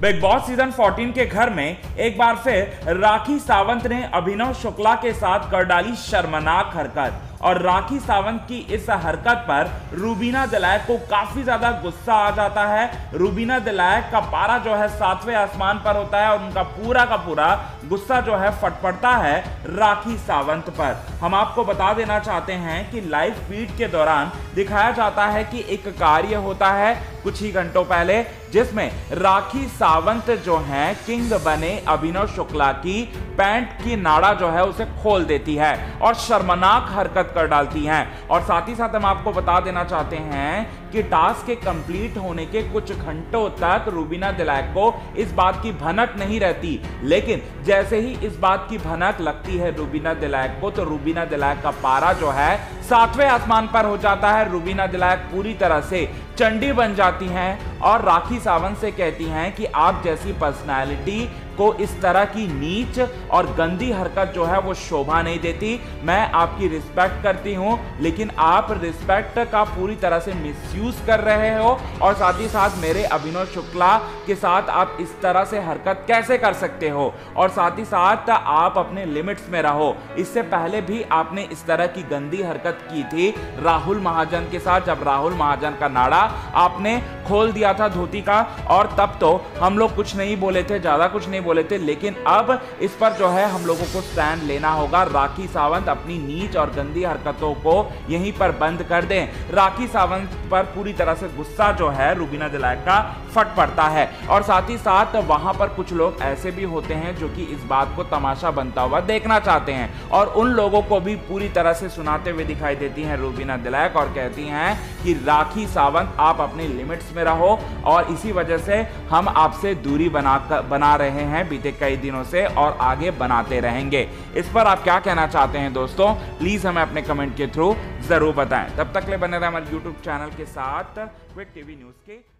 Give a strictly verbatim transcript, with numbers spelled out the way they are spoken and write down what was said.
Big boss season चौदह के घर में एक बार फिर राखी सावंत ने अभिनव शुक्ला के साथ कर डाली शर्मनाक हरकत और राखी सावंत की इस हरकत पर रूबीना दिलैक को काफी ज्यादा गुस्सा आ जाता है। रूबीना दिलैक का पारा जो है सातवें आसमान पर होता है और उनका पूरा का पूरा गुस्सा जो है फट पड़ता है राखी सावंत पर। हम आपको बता देना चाहते हैं कि लाइव फीड के दौरान दिखाया जाता है कि एक कार्य होता है कुछ ही घंटों पहले, जिसमें राखी सावंत जो हैं किंग बने अभिनव शुक्ला की पैंट की नाड़ा जो है उसे खोल देती है और शर्मनाक हरकत कर डालती हैं। और साथ ही साथ हम आपको बता देना चाहते हैं कि टास्क के कंप्लीट होने के कुछ घंटों तक रूबीना दिलैक को इस बात की भनक नहीं रहती, लेकिन जैसे ही इस बात की भनक लगती है रूबीना दिलैक को तो रूबीना दिलैक का पारा जो है सातवें आसमान पर हो जाता है। रूबीना दिलैक पूरी तरह से चंडी बन जाती हैं और राखी सावंत से कहती हैं कि आप जैसी पर्सनालिटी को इस तरह की नीच और गंदी हरकत जो है वो शोभा नहीं देती। मैं आपकी रिस्पेक्ट करती हूं, लेकिन आप रिस्पेक्ट का पूरी तरह से मिसयूज कर रहे हो और साथ ही साथ मेरे अभिनव शुक्ला के साथ आप इस तरह से हरकत कैसे कर सकते हो, और साथ ही साथ आप अपने लिमिट्स में रहो। इससे पहले भी आपने इस तरह की गंदी हरकत की थी राहुल महाजन के साथ, जब राहुल महाजन का नाड़ा आपने खोल दिया था धोती का, और तब तो हम लोग कुछ नहीं बोले थे, ज्यादा कुछ नहीं बोले थे, लेकिन अब इस पर जो है हम लोगों को स्टैंड लेना होगा। राखी सावंत अपनी नीच और गंदी हरकतों को यहीं पर बंद कर दें। राखी सावंत पर पूरी तरह से गुस्सा जो है रूबीना दिलैक का फट पड़ता है, और साथ ही साथ वहां पर कुछ लोग ऐसे भी होते हैं जो कि इस बात को तमाशा बनता हुआ देखना चाहते हैं, और उन लोगों को भी पूरी तरह से सुनाते हुए दिखाई देती हैं रूबीना दिलैक और कहती हैं कि राखी सावंत आप अपने लिमिट्स में रहो, और इसी वजह से हम आपसे दूरी बना बना रहे हैं बीते कई दिनों से और आगे बनाते रहेंगे। इस पर आप क्या कहना चाहते हैं दोस्तों, प्लीज हमें अपने कमेंट के थ्रू जरूर बताएं। तब तक ले बने रहे हमारे यूट्यूब चैनल के साथ क्विक टीवी न्यूज के।